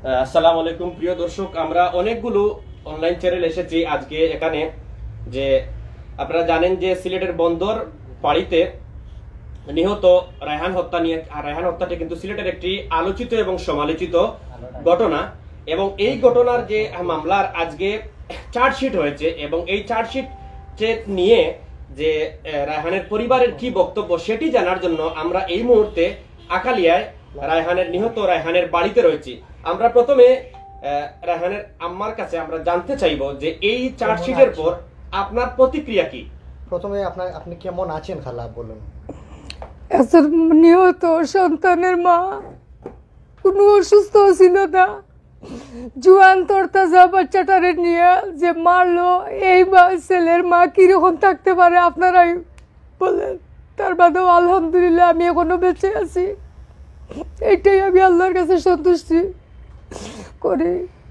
আসসালামু আলাইকুম প্রিয় দর্শক, আমরা অনেকগুলো অনলাইন চ্যানেল এসেছি আজকে এখানে। যে আপনারা জানেন যে সিলেটের বন্দর পাড়িতে নিহত রায়হান হত্যা নিয়ে, রায়হান হত্যাটি কিন্তু সিলেটের একটি আলোচিত এবং সমালোচিত ঘটনা, এবং এই ঘটনার যে মামলার আজকে চার্জশিট হয়েছে এবং এই চার্জশিট নিয়ে যে রায়হানের পরিবারের কি বক্তব্য সেটি জানার জন্য আমরা এই মুহূর্তে আকালিয়ায় রায়হানের নিহত রায়হানের বাড়িতে রয়েছি। আমরা প্রথমে রায়হানের আম্মার কাছে আমরা জানতে চাইবো যে এই চার্জশিটের পর আপনার প্রতিক্রিয়া কি। প্রথমে আপনি কেমন আছেন খালা বলুন। নিহত সন্তানের মা কোনো অসুস্থ ছিল না, জুয়ান তরতাজা বাচ্চাটারে নিয়ে যে মারলো, এই ছেলের মা কিরকম থাকতে পারে আপনারাই বলেন। তার বাদেও আলহামদুলিল্লাহ আমি এখনো বেঁচে আছি, এইটাই আমি আল্লাহর কাছে সন্তুষ্টি করি।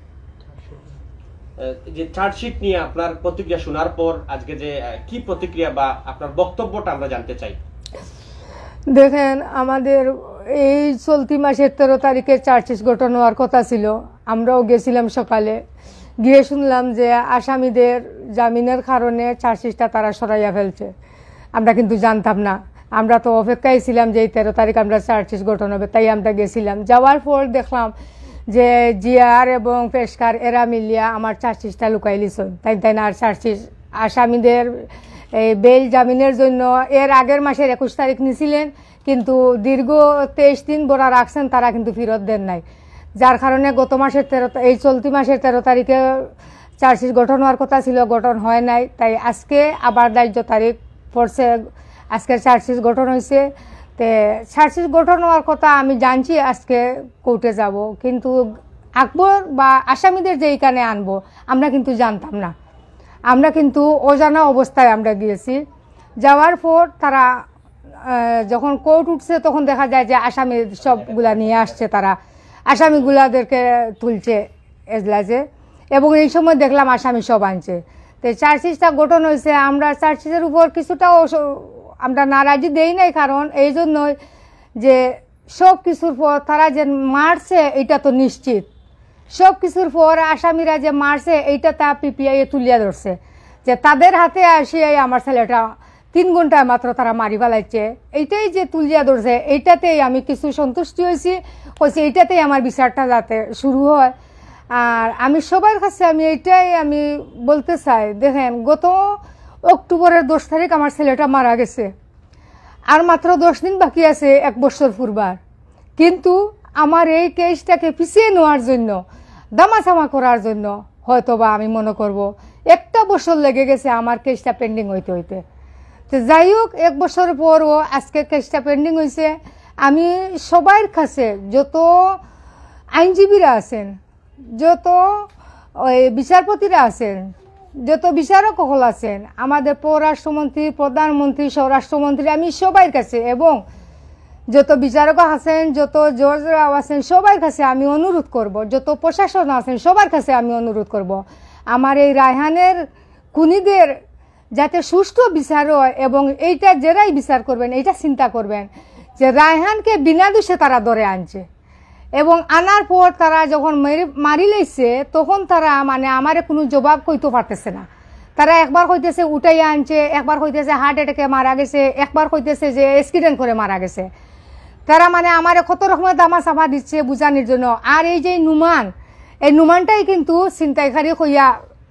যে চার্জশিট নিয়ে আপনার প্রতিক্রিয়া শোনার পর আজকে যে কি প্রতিক্রিয়া বা আপনার বক্তব্যটা আমরা জানতে চাই। দেখেন, আমাদের এই চলতি মাসের 13 তারিখে চার্জশিট গঠন হওয়ার কথা ছিল। আমরাও গেছিলাম, সকালে গিয়ে শুনলাম যে আসামিদের জামিনের কারণে চার্জশিটটা তারা সরাইয়া ফেলছে। আমরা কিন্তু জানতাম না, আমরা তো অপেক্ষায় ছিলাম যে এই 13 তারিখ আমরা চার্জশিট গঠন হবে, তাই আমরা গেছিলাম। যাওয়ার পর দেখলাম যে জিয়ার এবং পেশকার এরা মিলিয়া আমার চার্জশিটটা লুকাই লিছেন। তাই না, আর চার্জশিট আসামিদের এই বেল জামিনের জন্য এর আগের মাসের 21 তারিখ নিছিলেন, কিন্তু দীর্ঘ 23 দিন বড়া রাখছেন, তারা কিন্তু ফেরত দেন নাই। যার কারণে গত মাসের এই চলতি মাসের 13 তারিখে চার্জশিট গঠন হওয়ার কথা ছিল, গঠন হয় নাই। তাই আজকে আবার ধার্য তারিখ পড়ছে, আজকের চার্জশিট গঠন হয়েছে। তে চার্জশিট গঠন হওয়ার কথা আমি জানছি আজকে কোর্টে যাব, কিন্তু আকবর বা আসামিদের যে এইখানে আনবো আমরা কিন্তু জানতাম না। আমরা কিন্তু অজানা অবস্থায় আমরা গিয়েছি। যাওয়ার পর তারা যখন কোর্ট উঠছে তখন দেখা যায় যে আসামি সবগুলা নিয়ে আসছে, তারা আসামিগুলাদেরকে তুলছে এজলাসে, এবং এই সময় দেখলাম আসামি সব আনছে। তো চার্জশিটটা গঠন হয়েছে, আমরা চার্জশিটের উপর কিছুটাও আমরা নারাজি দেই নাই, কারণ এই জন্যই যে সব কিছুর পর তারা যে মারছে এটা তো নিশ্চিত। সব কিছুর পর আসামিরা যে মারছে এইটা তা পিপিআই তুলিয়া ধরছে, যে তাদের হাতে আসিয়াই আমার ছেলেটা 3 ঘন্টায় মাত্র তারা মারি ফেলাইছে, এইটাই যে তুলিয়া ধরছে, এইটাতেই আমি কিছু সন্তুষ্টি হয়েছি। এইটাতেই আমার বিচারটা যাতে শুরু হয়। আর আমি সবার কাছে এইটাই আমি বলতে চাই, দেখেন গত অক্টোবরের 10 তারিখ আমার ছেলেটা মারা গেছে, আর মাত্র 10 দিন বাকি আছে 1 বছর পূর্বার। কিন্তু আমার এই কেসটাকে পিছিয়ে নেওয়ার জন্য, দামাচামা করার জন্য হয়তোবা আমি মনে করব 1টা বছর লেগে গেছে আমার কেসটা পেন্ডিং হইতে হইতে। তো যাই হোক, 1 বছর পরও আজকে কেসটা পেন্ডিং হয়েছে। আমি সবার কাছে, যত আইনজীবীরা আছেন, যত বিচারপতিরা আছেন, যত বিচারক হল আছেন, আমাদের পররাষ্ট্রমন্ত্রী, প্রধানমন্ত্রী, স্বরাষ্ট্রমন্ত্রী, আমি সবার কাছে, এবং যত বিচারক আছেন, যত জজরাও আছেন, সবার কাছে আমি অনুরোধ করব, যত প্রশাসন আছেন সবার কাছে আমি অনুরোধ করব, আমার এই রায়হানের খুনিদের যাতে সুষ্ঠু বিচার হয়, এবং এইটা যারাই বিচার করবেন এইটা চিন্তা করবেন যে রায়হানকে বিনা দোষে তারা ধরে আনছে, এবং আনার পর তারা যখন মারি লাইছে তখন তারা আমারে কোনো জবাব কইতে পারতেছে না। তারা একবার কইতেছে উঠাইয়া আনছে, একবার কইতেছে হার্ট অ্যাটাকে মারা গেছে, একবার কইতেছে যে অ্যাক্সিডেন্ট করে মারা গেছে। তারা আমারে কত রকমের দামা চাপা দিচ্ছে বুঝানোর জন্য। আর এই যে নুমান, এই নুমানটাই কিন্তু ছিনতাইকারী হইয়া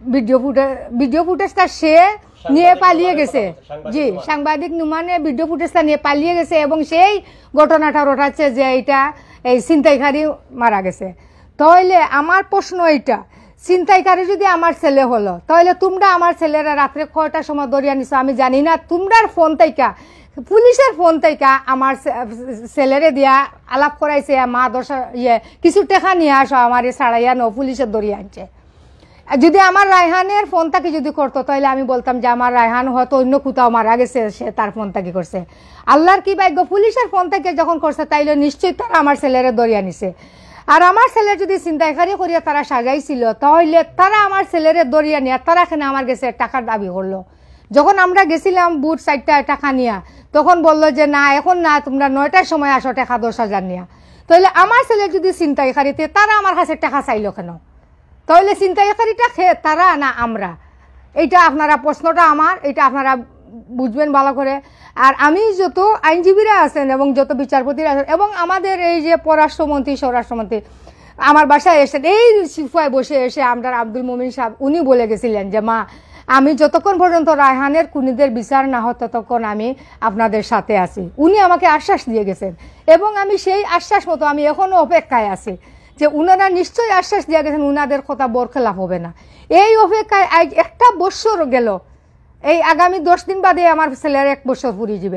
ভিডিও ফুটেজটা সে নিয়ে পালিয়ে গেছে। জি, সাংবাদিক নুমানে ভিডিও ফুটেজটা নিয়ে পালিয়ে গেছে, এবং সেই ঘটনাটা রটাচ্ছে যে এইটা এই ছিনতাইকারী মারা গেছে। তাহলে আমার প্রশ্ন এইটা, ছিনতাইকারী যদি আমার ছেলে হলো, তাহলে তোমরা আমার ছেলেরা রাত্রে 6টার সময় দরিয়া নিছো আমি জানি না। তোমরার ফোন থেকে, পুলিশের ফোন থেকে আমার ছেলেরে দিয়া আলাপ করাইছে, মা 10 কিছু টাকা নিয়ে আসো আমার ছাড়াইয়া নো, পুলিশের দরিয়া আনছে। যদি আমার রায়হানের ফোন থেকে যদি করতো তাহলে আমি বলতাম যে আমার রায়হান হয়তো অন্য কোথাও মারা গেছে, সে তার ফোন থেকে করছে। আল্লাহর কি ভাগ্য, পুলিশের ফোন থেকে যখন করছে তাইলে নিশ্চয়ই তারা আমার ছেলেরে দরিয়া নিছে। আর আমার ছেলের যদি ছিনতাইকারী করিয়া তারা সাজাইছিল, তাহলে তারা আমার ছেলেরে দরিয়া নিয়ে তারা এখানে আমার কাছে টাকার দাবি করলো। যখন আমরা গেছিলাম বুট 4টা টাকা নিয়া, তখন বললো যে না এখন না, তোমরা 9টার সময় আসো টাকা 10,000 নিয়া। তাহলে আমার ছেলে যদি ছিনতাইকারীতে তারা আমার কাছে টাকা চাইলো কেন? তাহলে ছিনতাইকারীটা খেয়ে তারা না আমরা? এইটা আপনারা প্রশ্নটা আমার, এটা আপনারা বুঝবেন ভালো করে। আর আমি যত আইনজীবীরা আছেন এবং যত বিচারপতিরা আছেন এবং আমাদের এই যে পররাষ্ট্রমন্ত্রী স্বরাষ্ট্রমন্ত্রী আমার বাসায় এসেছেন, এই সিফায় বসে এসে আমরা আব্দুল মুমিন সাহেব উনি বলে গেছিলেন যে মা আমি যতক্ষণ পর্যন্ত রায়হানের খুনিদের বিচার না হয় ততক্ষণ আমি আপনাদের সাথে আছি। উনি আমাকে আশ্বাস দিয়ে গেছেন এবং আমি সেই আশ্বাস মতো আমি এখনও অপেক্ষায় আছি যে উনারা নিশ্চয়ই আশ্বাস দিয়ে গেছেন উনাদের কথা বরখেলাপ হবে না। এই অপেক্ষায় আজ একটা বছর গেল, এই আগামী 10 দিন বাদে আমার ছেলের 1 বছর পুরি যাবে।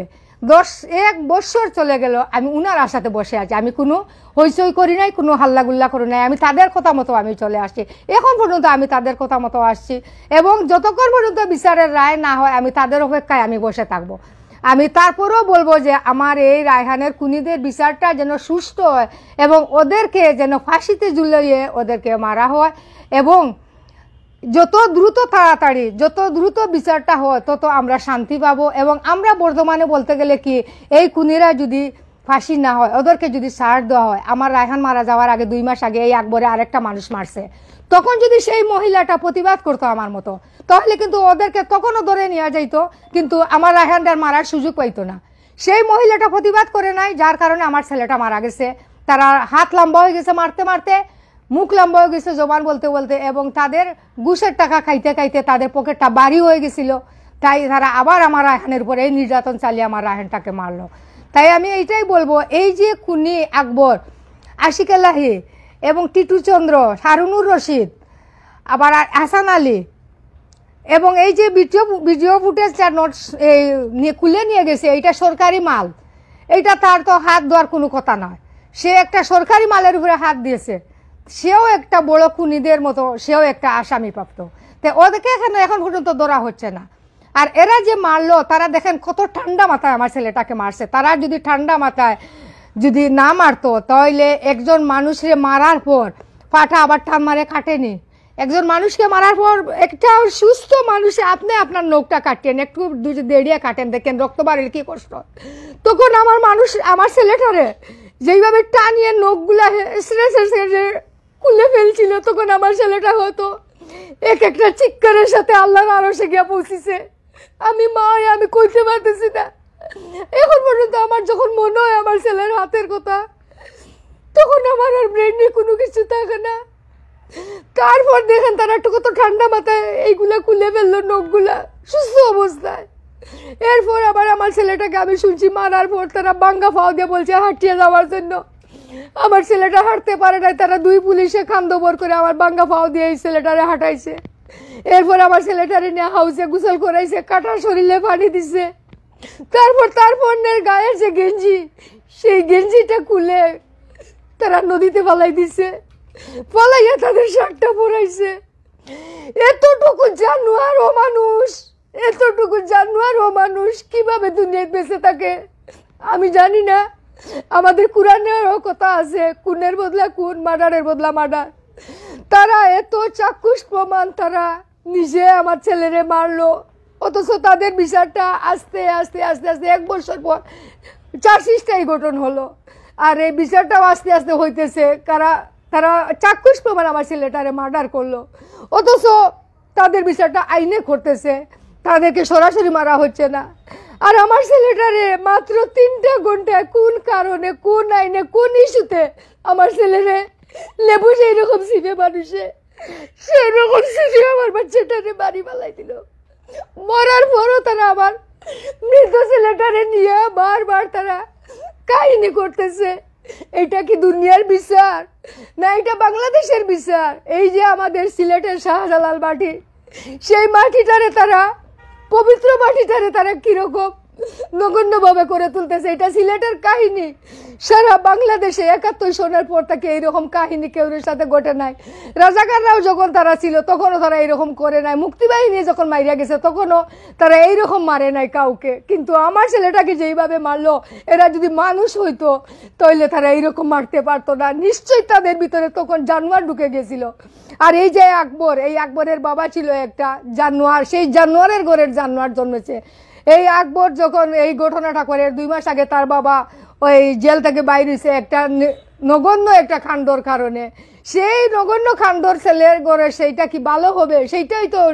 1 বছর চলে গেল, আমি উনার আশাতে বসে আছি। আমি কোনো হইচই করি নাই, কোনো হাল্লাগুল্লা করি নাই, আমি তাদের কথা মতো আমি চলে আসছি। এখন পর্যন্ত আমি তাদের কথা মতো আসছি এবং যতক্ষণ পর্যন্ত বিচারের রায় না হয় আমি তাদের অপেক্ষায় আমি বসে থাকবো। আমি তারপরেও বলবো যে আমার এই রায়হানের খুনিদের বিচারটা যেন সুষ্ঠু হয় এবং ওদেরকে যেন ফাঁসিতে ঝুলিয়ে ওদেরকে মারা হয় এবং যত দ্রুত তাড়াতাড়ি যত দ্রুত বিচারটা হয় তত আমরা শান্তি পাবো। এবং আমরা বর্তমানে বলতে গেলে কি এই খুনিরা যদি ফাঁসি না হয়, ওদেরকে যদি ছাড় দেওয়া হয়, আমার রায়হান মারা যাওয়ার আগে 2 মাস আগে এই আকবরে আরেকটা মানুষ মারছে, তখন যদি সেই মহিলাটা প্রতিবাদ করতো আমার মতো, তাহলে কিন্তু ওদেরকে তখনও ধরে নিয়ে যাইতো, কিন্তু আমার রায়হানটার মারার সুযোগ পাইতো না। সেই মহিলাটা প্রতিবাদ করে নাই, যার কারণে আমার ছেলেটা মারা গেছে। তারা হাত লম্বা হয়ে গেছে মারতে মারতে, মুখ লম্বা হয়ে গেছে জবান বলতে বলতে, এবং তাদের ঘুষের টাকা খাইতে খাইতে তাদের পকেটটা বাড়ি হয়ে গেছিল। তাই তারা আবার আমার রায়হানের উপরে এই নির্যাতন চালিয়ে আমার রায়হানটাকে মারলো। তাই আমি এইটাই বলবো, এই যে খুনি আকবর, আশিক আলাহি এবং টিটু চন্দ্র, হারুনুর রশিদ, আবার হাসান আলী, এবং এই যে ভিডিও ফুটেজটা নোটস খুলে নিয়ে গেছে, এইটা সরকারি মাল, এইটা তার তো হাত দেওয়ার কোনো কথা নয়। সে একটা সরকারি মালের উপরে হাত দিয়েছে, সেও একটা বড় খুনিদের মতো, সেও একটা আসামিপ্রাপ্ত। তো ওদেরকে এখানে এখন পর্যন্ত ধরা হচ্ছে না। আর এরা যে মারলো, তারা দেখেন কত ঠান্ডা মাথায় আমার ছেলেটাকে মারছে। তারা যদি ঠান্ডা মাথায় যদি না মারতো, তাহলে একজন মানুষের মারার পর পাটা আবার টান মারে কাটেনি। একজন মানুষকে মারার পর একটা সুস্থ মানুষে আপনি আপনার নখটা কাটেন, একটু দেড়িয়ে কাটেন, দেখেন রক্ত বাড়ির কি কষ্ট। তখন আমার ছেলেটারে যেইভাবে টানিয়ে নখগুলা খুলে ফেলছিল, তখন আমার ছেলেটা হতো এক একটা চিৎকারের সাথে আল্লাহর আরশে গিয়ে পৌঁছেছে। আমি আমি কইতে পারতেছি না। এখন পর্যন্ত আমার যখন মনে হয় আমার ছেলের হাতের কথা, তখন আমার আর ব্রেনে কোনো কিছু থাকে না। তারপর দেখেন তারা একটু কত ঠান্ডা মাথায় এইগুলা খুলে ফেললো নখগুলা সুস্থ অবস্থায়। এরপর আবার আমার ছেলেটাকে আমি শুনছি মারার পর তারা বাঙ্গা ফাও দিয়ে বলছে হাঁটিয়ে যাওয়ার জন্য। আমার ছেলেটা হাঁটতে পারে নাই, তারা 2 পুলিশে খান্দবর করে আমার বাঙ্গা ফাও দিয়ে এই ছেলেটারে হাঁটাইছে। এরপর আমার ছেলেটারে নিয়ে হাউসে গোসল করাইছে, কাটা শরীরে পানি দিছে। তারপর তার বোনের গায়ের যে গেঞ্জি, সেই গেঞ্জিটা খুলে তারা নদীতে ফালাই দিছে, ফালাইয়া তাদের শার্টটা পরাইছে। এতটুকু জানোয়ার ও মানুষ, এতটুকু জানোয়ার ও মানুষ কিভাবে দুনিয়ায় বেঁচে থাকে আমি জানি না। আমাদের কোরআনেরও কথা আছে, খুনের বদলা খুন, মার্ডারের বদলা মার্ডার। তারা এত চাক্ষুষ প্রমাণ, তারা নিজে আমার ছেলেরে মারলো, অথচ তাদের বিচারটা আস্তে আস্তে আস্তে আস্তে 1 বছর পর চার্জশিটটাই গঠন হলো। আর এই বিচারটাও আস্তে আস্তে হইতেছে, তারা চাক্ষুষ প্রমাণ আমার ছেলেটারে মার্ডার করলো, অথচ তাদের বিচারটা আইনে করতেছে, তাদেরকে সরাসরি মারা হচ্ছে না। আর আমার ছেলেটারে মাত্র 3টা ঘন্টায় কোন কারণে, কোন আইনে, কোন ইস্যুতে আমার ছেলেরে লেবু সেই রকম সিপে মানুষে সেই রকম সিপে আমার বাচ্চাটারে বাড়ি পালাই দিল। মরার পরও তারা আবার মৃত ছেলেটারে নিয়ে বারবার তারা কাহিনী করতেছে। এটা কি দুনিয়ার বিচার না এটা বাংলাদেশের বিচার? এই যে আমাদের সিলেটের শাহজালাল মাটি, সেই মাটিটারে তারা, পবিত্র মাটিটারে তারা কিরকম নগণ্যভাবে করে তুলতেছে। এটা সিলেটের কাহিনী, সারা বাংলাদেশে 71 সনের পর থেকে এইরকম কাহিনী কেউ সাথে ঘটে নাই। রাজাকাররাও যখন তারা ছিল তখনও তারা এইরকম করে নাই, মুক্তিবাহিনী যখন মাইরা গেছে তখনও তারা এইরকম মারে নাই কাউকে। কিন্তু আমার ছেলেটাকে যেইভাবে মারলো, এরা যদি মানুষ হইতো তাহলে তারা এইরকম মারতে পারতো না। নিশ্চয়ই তাদের ভিতরে তখন জানোয়ার ঢুকে গেছিল। আর এই যে আকবর, এই আকবরের বাবা ছিল একটা জানোয়ার, সেই জানোয়ারের ঘরের জানোয়ার জন্মেছে। এই আকবর যখন এই ঘটনাটা করে 2 মাস আগে তার বাবা ওই জেল থেকে বাইরে হয়েছে একটা নগণ্য একটা কাণ্ডর কারণে। সেই নগণ্য কাণ্ডর ছেলের ঘরে সেইটা কি ভালো হবে? সেইটাই তো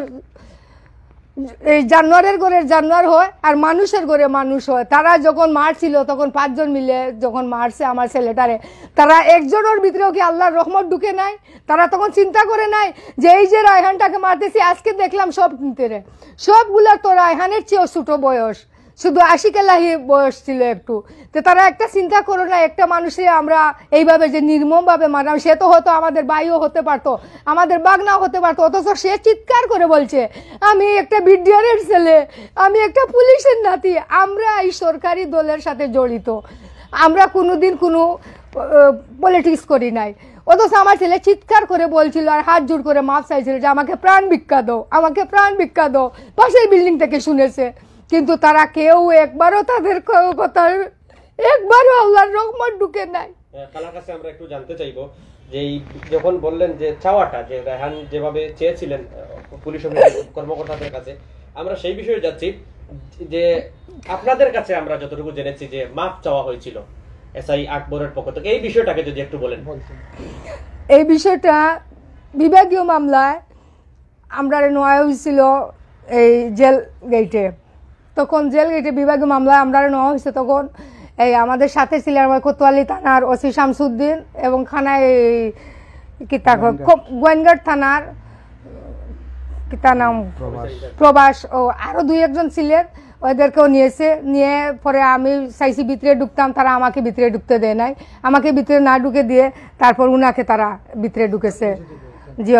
এই জানোয়ারের ঘরে জানোয়ার হয় আর মানুষের ঘরে মানুষ হয়। তারা যখন মারছিল তখন 5 জন মিলে যখন মারছে আমার ছেলেটারে, তারা একজনের ভিতরেও কি আল্লাহর রহমত ঢুকে নাই? তারা তখন চিন্তা করে নাই যে এই যে রায়হানটাকে মারতেছি, আজকে দেখলাম সব কিনতে রে সবগুলা তো রায়হানের চেয়েও ছোট বয়স, শুধু আশিকেলাহি বয়স ছিল একটু। তো তারা একটা চিন্তা করো না, একটা মানুষে আমরা এইভাবে যে নির্মমভাবে মারলাম, সে তো হয়তো আমাদের ভাইও হতে পারতো, আমাদের বাগনাও হতে পারতো, অথচ সে চিৎকার করে বলছে আমি একটা বিডিআরের ছেলে, আমি একটা পুলিশের নাতি, আমরা এই সরকারি দলের সাথে জড়িত, আমরা কোনোদিন কোনো পলিটিক্স করি নাই। অথচ আমার ছেলে চিৎকার করে বলছিল আর হাত জোড় করে মাপ চাইছিল যে আমাকে প্রাণ ভিক্ষা দাও, আমাকে প্রাণ ভিক্ষা দাও। পাশের বিল্ডিং থেকে শুনেছে, কিন্তু তারা কেউ একবারও তাদের কথা একবারও আল্লাহর রহমত ঢুকে নাই। খালার কাছে আমরা একটু জানতে চাইবো যে এই যখন বললেন যে চাওয়াটা যে রায়হান যেভাবে চেয়েছিলেন পুলিশ কর্মকর্তাদের কাছে, আমরা সেই বিষয়ে যাচ্ছি যে আপনাদের কাছে আমরা যতটুকু জেনেছি যে মাফ চাওয়া হয়েছিল এসআই আকবরের পক্ষ থেকে, এই বিষয়টাকে যদি একটু বলেন। এই বিষয়টা বিভাগীয় মামলায় আমরা নেওয়া হয়েছিল এই জেল গেটে, তখন জেল গেটে বিভাগীয় মামলায় আমরা নেওয়া হয়েছে। তখন এই আমাদের সাথে ছিলেন আমার কোতোয়ালি থানার ওসি শামসুদ্দিন এবং খানায় গোয়েনঘাট থানার কিতা নাম প্রবাস ও আরো 2-1 জন ছিলেন, ওদেরকেও নিয়েছে। নিয়ে পরে আমি চাইছি ভিতরে ঢুকতাম, তারা আমাকে ভিতরে ঢুকতে দেয় নাই, আমাকে ভিতরে না ঢুকে দিয়ে তারপর উনাকে তারা ভিতরে ঢুকেছে। জি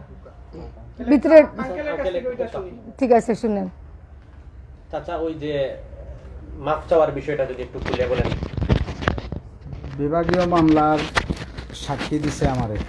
ভিতরে, ঠিক আছে শুনেন চাচা। ওই যে মাফ চাওয়ার বিষয়টা যদি একটু খুলে বলেন। বিভাগীয় মামলার সাক্ষী দিছে আমারে,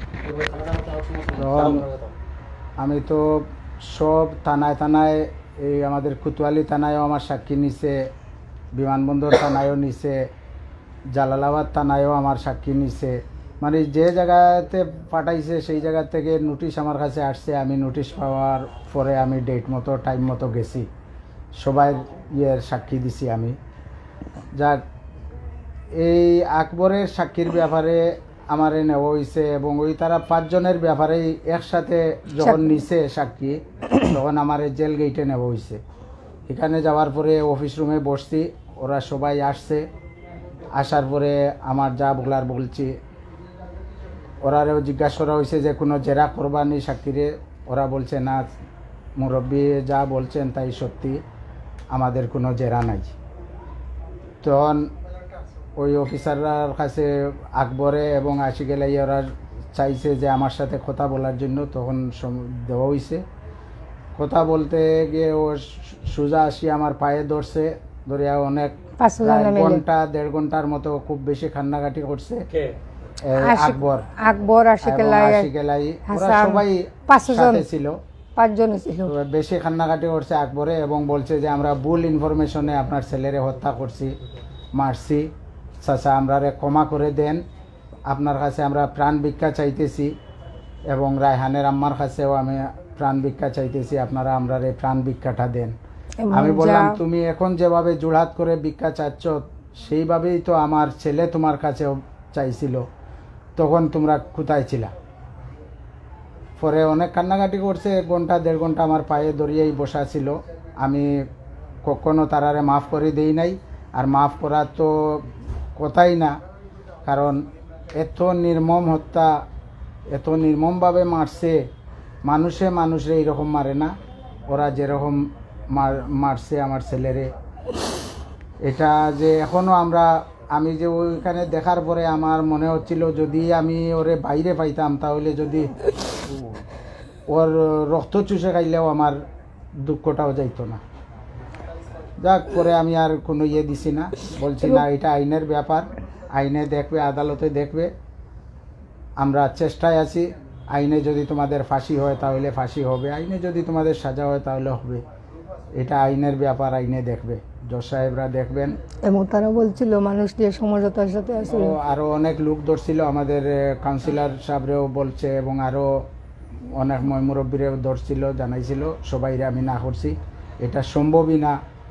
আমি তো সব থানায় থানায়, এই আমাদের কোতোয়ালি থানায়ও আমার সাক্ষী নিছে, বিমানবন্দর থানায়ও নিছে, জালালাবাদ থানায়ও আমার সাক্ষী নিছে, মানে যে জায়গাতে পাঠাইছে সেই জায়গা থেকে নোটিশ আমার কাছে আসছে। আমি নোটিশ পাওয়ার পরে আমি ডেট মতো টাইম মতো গেছি, সবাই ইয়ের সাক্ষী দিছি আমি। যাক, এই আকবরের সাক্ষীর ব্যাপারে আমারে নেওয়া হয়েছে এবং ওই তারা 5 জনের ব্যাপারেই একসাথে যখন নিছে সাক্ষী, তখন আমার জেল গেটে নেওয়া হয়েছে। এখানে যাওয়ার পরে অফিস রুমে বসছি, ওরা সবাই আসছে, আসার পরে আমার যা বলার বলছি, ওরারেও জিজ্ঞাসা করা হয়েছে যে কোনো জেরা করবানি সাক্ষীরে, ওরা বলছে না মুরব্বী যা বলছেন তাই সত্যি, আমাদের কোনো জেরা নাই। তখন ওই অফিসাররার কাছে আকবরে এবং আশিকেলাই ওরা চাইছে যে আমার সাথে কথা বলার জন্য, তখন দেওয়া হয়েছে। কথা বলতে গিয়ে ও সোজা আসি আমার পায়ে ধরছে, ধরিয়া অনেক 1-1.5 ঘন্টার মতো খুব বেশি কান্নাকাটি করছে। আকবর আশিকেলাই ওরা সবাই সাথে ছিল, 5 জন ছিল, বেশি কান্নাকাটি করছে আকবরে এবং বলছে যে আমরা ভুল ইনফরমেশনে আপনার ছেলেরে হত্যা করছি, মারছি, চাচা আমরা ক্ষমা করে দেন, আপনার কাছে আমরা প্রাণ ভিক্ষা চাইতেছি এবং রায়হানের আম্মার কাছেও আমি প্রাণ ভিক্ষা চাইতেছি, আপনারা আমরা প্রাণ ভিক্ষাটা দেন। আমি বললাম তুমি এখন যেভাবে জোড়হাত করে ভিক্ষা চাচ্ছ সেইভাবেই তো আমার ছেলে তোমার কাছে চাইছিল, তখন তোমরা কোথায় ছিলা? পরে অনেক কান্নাকাটি করছে, 1-1.5 ঘন্টা আমার পায়ে দড়িয়েই বসা ছিল। আমি কখনো তারারে মাফ করে দেই নাই, আর মাফ করার তো কথাই না, কারণ এত নির্মম হত্যা, এত নির্মমভাবে মারছে, মানুষে এইরকম মারে না, ওরা যেরকম মারছে আমার ছেলেরে। এটা যে এখনও আমি যে ওইখানে দেখার পরে আমার মনে হচ্ছিল যদি আমি ওরে বাইরে পাইতাম তাহলে যদি ওর রক্ত চুষে খাইলেও আমার দুঃখটাও যাইতো না। যাক, পরে আমি আর কোনো দিছি না, বলছি না এটা আইনের ব্যাপার, আইনে দেখবে, আদালতে দেখবে, আমরা চেষ্টায় আছি। আইনে যদি তোমাদের ফাঁসি হয় তাহলে ফাঁসি হবে, আইনে যদি তোমাদের সাজা হয় তাহলে হবে, এটা আইনের ব্যাপার, আইনে দেখবে, জজ সাহেবরা দেখবেন। এবং তারা বলছিল মানুষ দিয়ে সমঝোতার সাথে আসলে আরও অনেক লোক ধরছিল, আমাদের কাউন্সিলর সাহেবরেও বলছে এবং আরও অনেক মুরব্বীরেও ধরছিল, জানাইছিল, সবাইরে আমি না করছি, এটা সম্ভবই না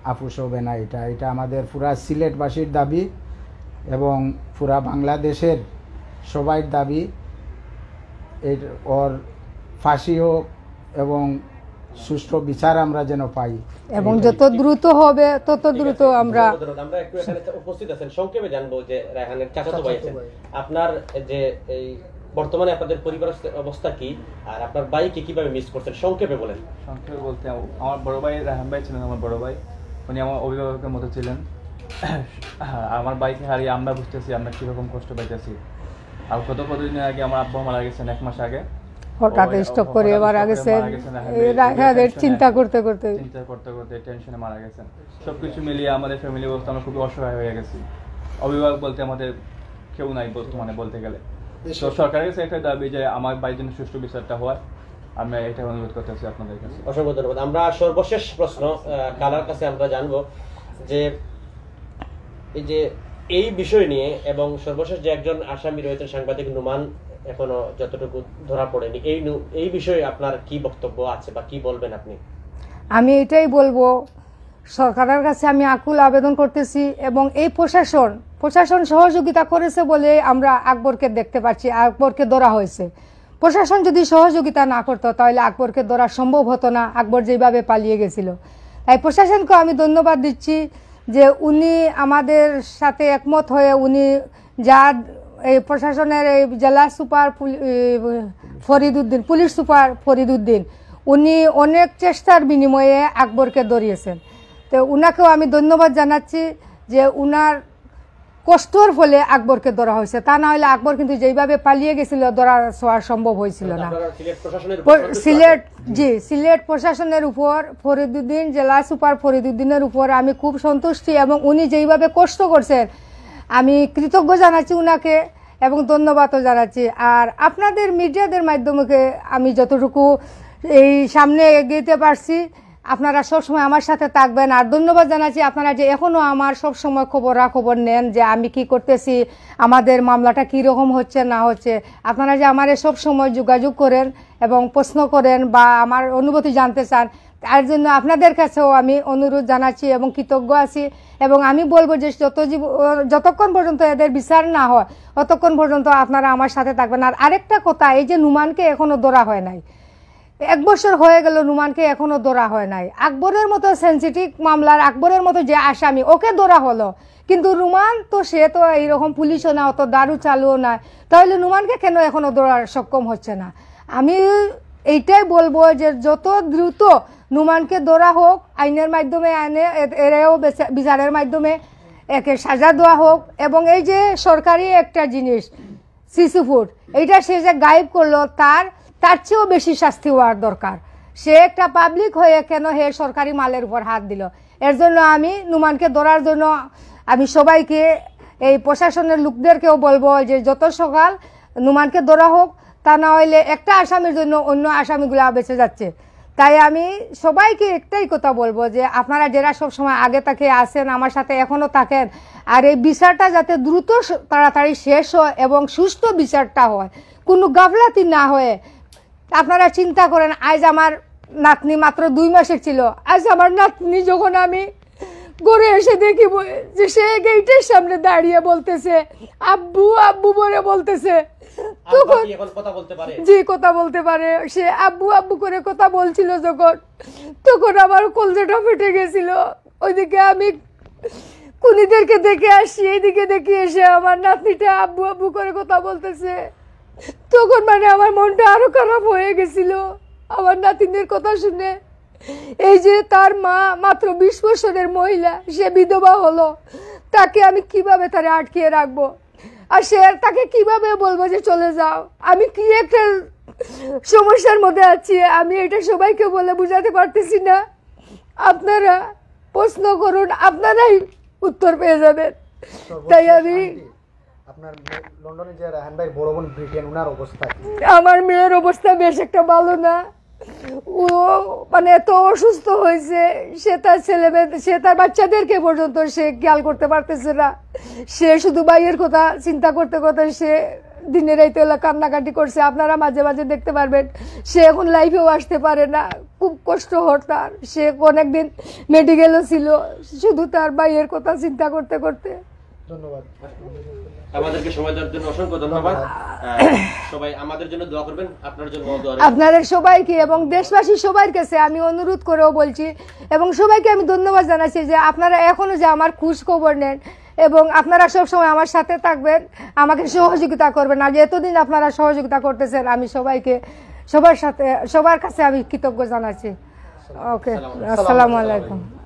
আপুস হবে না। এটা এটা আমাদের পুরা সিলেটবাসীর দাবি এবং পুরা বাংলাদেশের সবাই দাবি এর ওর ফাঁসি হোক এবং সুষ্ঠু বিচার আমরা যেন পাই। এবং যত দ্রুত হবে তত দ্রুত আমরা আমরা একটু এখানে উপস্থিত আছেন, সংক্ষেপে জানবো যে রায়হানের চাচাতো ভাই আছেন, আপনার যে এই বর্তমানে আপনাদের পরিবারের অবস্থা কি, আর আপনার ভাইকে কিভাবে মিস করছেন সংক্ষেপে বলেন। সংক্ষেপে বলতে আমার বড় ভাই রায়হান ভাই ছিলেন আমার বড় ভাই, উনি আমার অভিভাবকের মতো ছিলেন। আমার ভাইকে হারিয়ে আমরা বুঝতেছি আমরা কীরকম কষ্ট পাইতেছি। আর কতদিন আগে আমার আব্বা মারা গেছেন, 1 মাস আগে হঠাৎ স্ট্রোক করে মারা গেছেন, চিন্তা করতে করতে টেনশনে মারা গেছেন। সবকিছু মিলিয়ে আমাদের ফ্যামিলি অবস্থা আমরা খুবই অসহায় হয়ে গেছি। অভিভাবক বলতে আমাদের কেউ নাই বর্তমানে বলতে গেলে। তো সরকারের কাছে একটা দাবি যে আমার ভাইয়ের জন্য সুষ্ঠু বিচারটা হয়, আমরা এটা অনুরোধ করতেছি আপনাদের কাছে। অসংখ্য ধন্যবাদ। আমরা সর্বশেষ প্রশ্ন কালার কাছে আমরা জানবো যে এই যে এই বিষয় নিয়ে এবং সর্বশেষ যে একজন আসামি রয়েছেন সাংবাদিক নুমান, এখনো যতটুকু ধরা পড়েনি, এই বিষয়ে আপনার কি বক্তব্য আছে বা কি বলবেন আপনি? আমি এটাই বলবো, সরকারের কাছে আমি আকুল আবেদন করতেছি এবং এই প্রশাসন সহযোগিতা করেছে বলে আমরা আকবরকে দেখতে পাচ্ছি, আকবরকে ধরা হয়েছে। প্রশাসন যদি সহযোগিতা না করতো তাহলে আকবরকে ধরা সম্ভব হতো না, আকবর যেভাবে পালিয়ে গেছিল। তাই প্রশাসনকে আমি ধন্যবাদ দিচ্ছি যে উনি আমাদের সাথে একমত হয়ে উনি যা এই প্রশাসনের এই জেলা super Fariduddin, police super Fariduddin, উনি অনেক চেষ্টার বিনিময়ে আকবরকে ধরিয়েছেন। তো উনাকেও আমি ধন্যবাদ জানাচ্ছি যে উনার কষ্টর ফলে আকবরকে ধরা হয়েছে, তা না হলে আকবর কিন্তু যেইভাবে পালিয়ে গেছিল ধরা ছোঁয়া সম্ভব হয়েছিল না। সিলেট প্রশাসনের উপর ফরিদউদ্দিন, জেলা সুপার ফরিদউদ্দিনের উপর আমি খুব সন্তুষ্টি এবং উনি যেইভাবে কষ্ট করছেন আমি কৃতজ্ঞ জানাচ্ছি উনাকে এবং ধন্যবাদও জানাচ্ছি। আর আপনাদের মিডিয়াদের মাধ্যমে আমি যতটুকু এই সামনে এগিয়ে পারছি, আপনারা সবসময় আমার সাথে থাকবেন। আর ধন্যবাদ জানাচ্ছি আপনারা যে এখনও আমার সবসময় খবর নেন যে আমি কি করতেছি, আমাদের মামলাটা কীরকম হচ্ছে না হচ্ছে। আপনারা যে আমার সব সময় যোগাযোগ করেন এবং প্রশ্ন করেন বা আমার অনুভূতি জানতে চান, তার জন্য আপনাদের কাছেও আমি অনুরোধ জানাচ্ছি এবং কৃতজ্ঞ আছি। এবং আমি বলবো যে যতক্ষণ পর্যন্ত এদের বিচার না হয় ততক্ষণ পর্যন্ত আপনারা আমার সাথে থাকবেন। আর আরেকটা কথা, এই যে নুমানকে এখনও ধরা হয় নাই, 1 বছর হয়ে গেল নুমানকে এখনো ধরা হয় নাই। আকবরের মতো সেন্সিটিভ মামলার আকবরের মতো যে আসামি, ওকে ধরা হলো, কিন্তু নুমান তো সে তো এইরকম পুলিশও না, অত দারু চালুও না, তাহলে নুমানকে কেন এখনো ধরার সক্ষম হচ্ছে না? আমি এইটাই বলবো যে যত দ্রুত নুমানকে ধরা হোক, আইনের মাধ্যমে এরাও বিচারের মাধ্যমে একে সাজা দেওয়া হোক। এবং এই যে সরকারি একটা জিনিস শিশু ফুড, এইটা সে যে গায়েব করলো, তার চেয়েও বেশি শাস্তি হওয়ার দরকার। সে একটা পাবলিক হয়ে কেন হে সরকারি মালের উপর হাত দিল? এর জন্য আমি নুমানকে ধরার জন্য আমি সবাইকে, এই প্রশাসনের লোকদেরকেও বলবো যে যত সকাল নুমানকে ধরা হোক, তা না হইলে একটা আসামির জন্য অন্য আসামিগুলো বেঁচে যাচ্ছে। তাই আমি সবাইকে একটাই কথা বলবো যে আপনারা যারা সবসময় আগে থেকে আসেন, আমার সাথে এখনও থাকেন, আর এই বিচারটা যাতে দ্রুত তাড়াতাড়ি শেষ হয় এবং সুষ্ঠু বিচারটা হয়, কোনো গাফলাতি না হয়ে। আপনারা চিন্তা করেন, আজ আমার নাতনি মাত্র 2 মাসের ছিল, আজ আমার নাতনি যখন আমি ঘরে এসে দেখি যে সে গেটের সামনে দাঁড়িয়ে বলতেছে আব্বু আব্বু বলে বলতেছে, তখন জি কথা বলতে পারে, সে আব্বু আব্বু করে কথা বলছিল যখন, তখন আমার কলজাটা ফেটে গেছিল। ওইদিকে আমি কুনিদেরকে দেখে আসছি, এইদিকে দেখে এসে আমার নাতনিটা আব্বু আব্বু করে কথা বলতেছে, তখন মানে আমার মনটা আরো খারাপ হয়ে গেছিল আমার নাতিনের কথা শুনে। এই যে তার মা মাত্র 20 বছরের মহিলা, সে বিধবা হলো, তাকে আমি কিভাবে তারে আটকিয়ে রাখবো? আর সে তাকে কিভাবে বলবো যে চলে যাও? আমি কি একটা সমস্যার মধ্যে আছি, আমি এটা সবাইকে বলে বুঝাতে পারতেছি না। আপনারা প্রশ্ন করুন, আপনারাই উত্তর পেয়ে যাবেন। তাই আমি আপনার লন্ডনে যে রায়হান ভাই বড় বোন ব্রিটেন, ওনার অবস্থা কি? আমার মেয়ের অবস্থা বেশ একটা ভালো না, ও মানে এত অসুস্থ হয়েছে, সে তার বাচ্চাদেরকে পর্যন্ত সে খেয়াল করতে পারতেছে না। সে শুধু ভাইয়ের কথা চিন্তা করতে করতে সে দিনে রাইতে হলো কান্নাকাটি করছে, আপনারা মাঝে মাঝে দেখতে পারবেন। সে এখন লাইফেও আসতে পারে না, খুব কষ্ট হর তার। সে অনেকদিন মেডিকেলও ছিল, শুধু তার ভাইয়ের কথা চিন্তা করতে করতে। ধন্যবাদ। আমাদেরকে সময় দেওয়ার জন্য অসংখ্য ধন্যবাদ। সবাই আমাদের জন্য দোয়া করবেন, আপনার জন্য দোয়া রইল। আপনাদের সবাইকে এবং দেশবাসী সবার কাছে আমি অনুরোধ করেও বলছি এবং সবাইকে আমি ধন্যবাদ জানাচ্ছি যে আপনারা এখনো যে আমার খোঁজ খবর নেন এবং আপনারা সবসময় আমার সাথে থাকবেন, আমাকে সহযোগিতা করবেন। আর এতদিন আপনারা সহযোগিতা করতেছেন, আমি সবাইকে সবার কাছে আমি কৃতজ্ঞ জানাচ্ছি। ওকে, আসসালামু আলাইকুম।